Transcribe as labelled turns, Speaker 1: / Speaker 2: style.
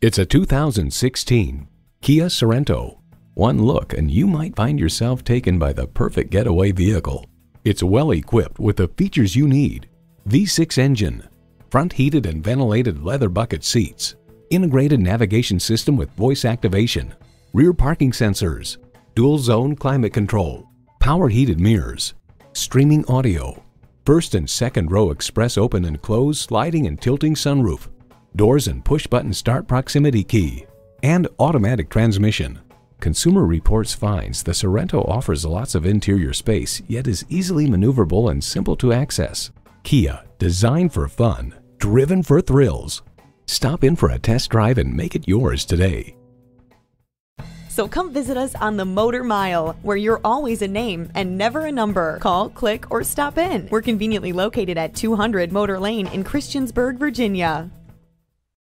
Speaker 1: It's a 2016 Kia Sorento. One look and you might find yourself taken by the perfect getaway vehicle. It's well equipped with the features you need: V6 engine, front heated and ventilated leather bucket seats, integrated navigation system with voice activation, rear parking sensors, dual zone climate control, power heated mirrors, streaming audio, first and second row express open and close sliding and tilting sunroof, doors and push button start proximity key, and automatic transmission. Consumer Reports finds the Sorento offers lots of interior space, yet is easily maneuverable and simple to access. Kia, designed for fun, driven for thrills. Stop in for a test drive and make it yours today.
Speaker 2: So come visit us on the Motor Mile, where you're always a name and never a number. Call, click, or stop in. We're conveniently located at 200 Motor Lane in Christiansburg, Virginia.